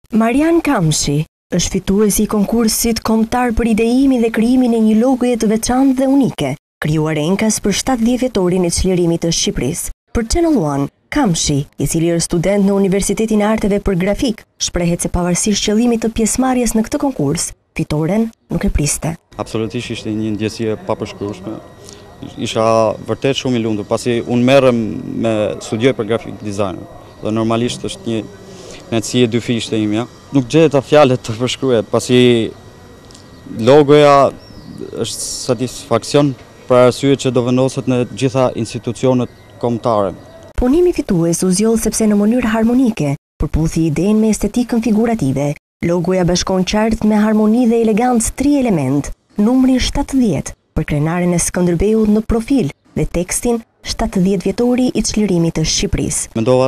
Marian Kamshi është fituesi i konkursit kombëtar për ideimin dhe krijimin e një logoje të veçantë dhe unike, krijuar enkas për 70 vjetorin e çlirimit të Shqipërisë. Për Channel One, Kamshi, i cili është student në Universitetin e Arteve për Grafik, shprehet se pavarësisht qëllimit të pjesëmarrjes në këtë konkurs, fitoren nuk e priste. Absolutisht ishte një ndjesi e papërshkrueshme. Isha vërtet shumë i lumtur pasi unë merrem me studioj për graphic design dhe normalisht është një kënaqësi e dyfishte imja. Nuk gjeta fjalë të përshkruhet pasi logoja është satisfaksion për arsye që do vendoset në gjitha institucionet kombëtare. Punimi fitues u zgjoll sepse në mënyrë harmonike përputhi idenë me estetikën figurative. Logoja bashkon qartë me harmoni dhe elegancë 3 element, numrin 70 për krenaren e Skënderbeut në profil dhe tekstin 70 vjetori i çlirimit të Shqipërisë. Mendova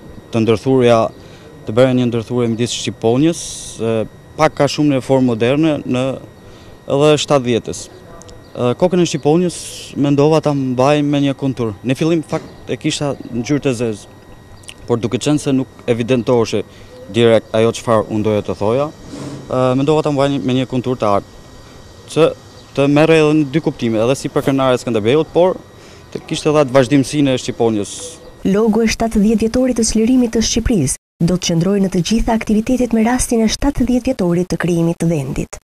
të bëre një ndërthurje midis shqiponjës, pak ka shumë në formë moderne në edhe 70-s. Kokën e shqiponjës mendova ta mbaj me një kontur. Në fillim fakt e kisha në ngjyrë të zezë, por duke qenë se nuk evidentohej direkt ajo çfarë unë doja të thoja, mendova ta mbaj me një kontur të artë, që të merre edhe në 2 kuptime, edhe si për krenare e Skënderbeut, por të kishte edhe atë vazhdimsinë e shqiponjës. Logo e 70 vjetorit të çlirimit të Shqipërisë do të qëndrojë në të gjitha aktivitetet me rastin e 70 vjetorit të krijimit të vendit.